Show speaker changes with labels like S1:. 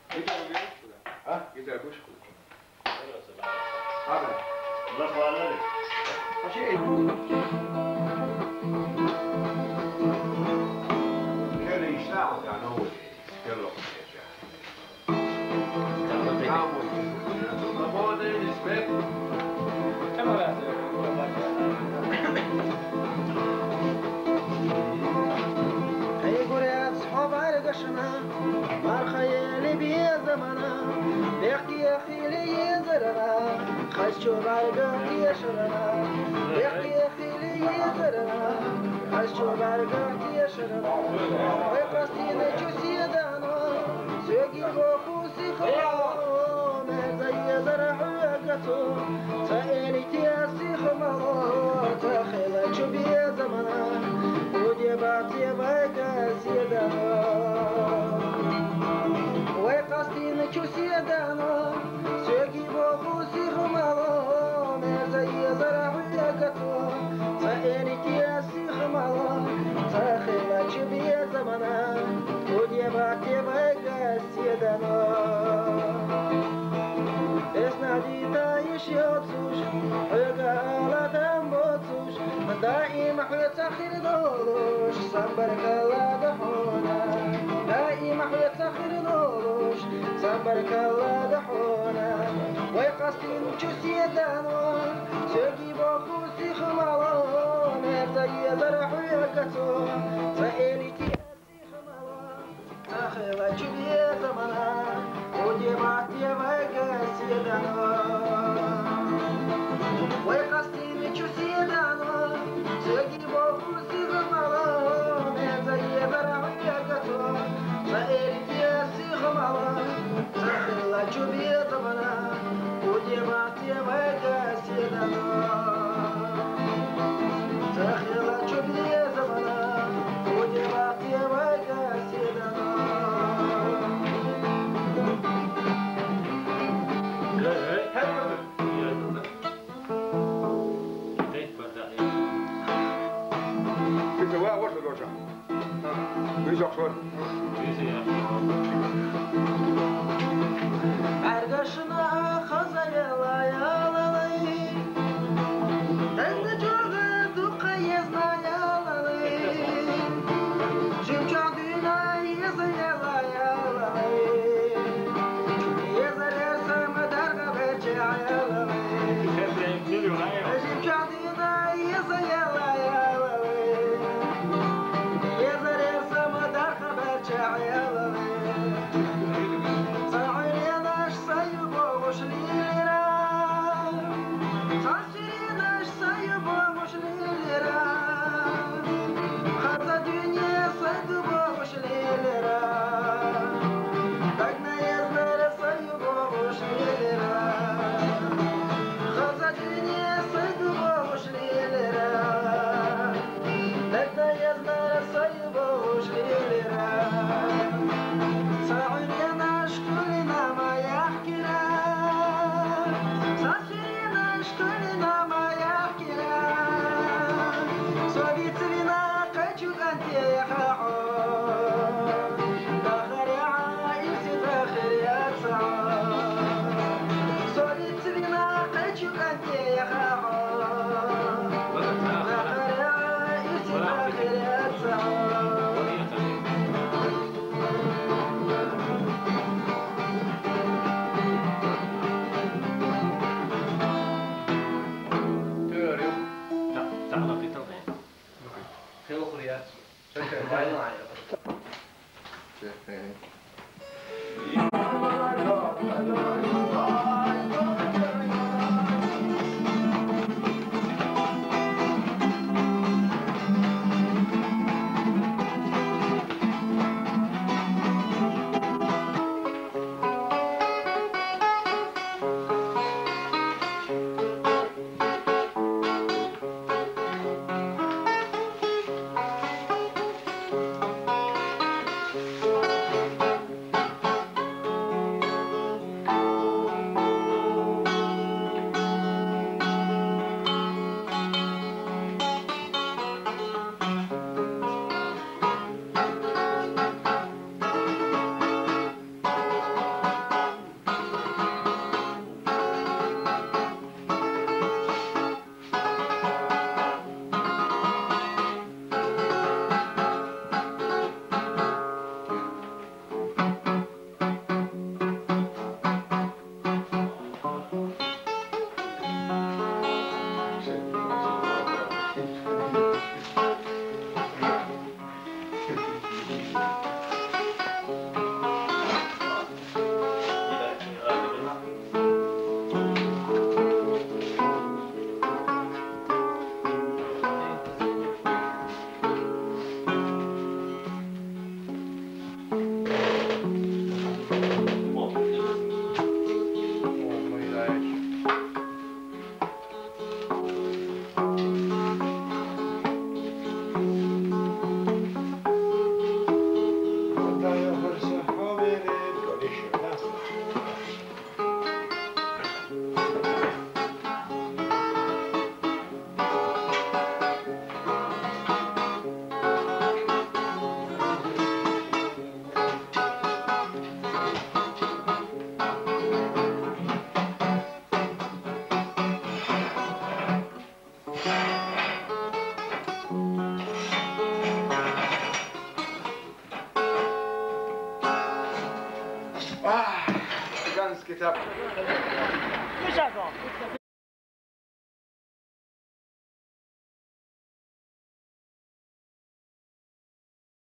S1: Gitar biliyor musun?
S2: Ha?
S1: Gitar kuş kulu.
S2: Abi.
S3: الله خالد.
S2: Şey. Şöyle işler var yani o skill olacak. Tamam. Ama ne nispet?
S4: مار خيالي بيا زمانا بيحكي يا خيلي يزرنا خشو بارقاتي يشرنا بيحكي يا خيلي يزرنا خشو بارقاتي يشرنا ويقصينا جوسي دانا سيقي بوخوسي خمام زي زرع ويقتو سائلي تياسي خمام تخيلا شو بيا زمانا ودي باتي باقاسي دانا ويقصدين كوسي دانا سيقي بوخوسي خمالو زي زرع ويقتو سائلي تياسي خمالو تخيلا شبي زمنا ودي باتي باقاسي دانا اسنادي تايش يوتسوش حقالة تنبوتسوش دائم حيط اخير دولوش صبرك الله دحونا دائم حيط اخير دولوش صبرك الله دحونا ويقصدين جوسي دانو سيقي بوخوسي خمالو زي زرع ويقتو سائلي تياسي خمالو تاخيلا جبي زمنا ودي باتي باقاسي دانو ويقصدين جوسي دانو سيقي بوخوسي خمالو زي زرع ويقتو سائلي تياسي خمالو تاخيلا جبي زمنا ودي باتي باقاسي دانو تاخيلا جبي زمنا ودي باتي باقاسي دانو
S2: Bitte var var så då. Vi jag så.
S4: Ergaşına kazayla yalalay Tende çoğu dukka yezna yalalay Şimşak düğüne yezayla yalalay Yezer ersem derga beçe yalalay Şimşak düğüne yezayla yalalay Yezer ersem derga beçe yalalay
S2: elegancki trap.
S1: Wiesz jak on?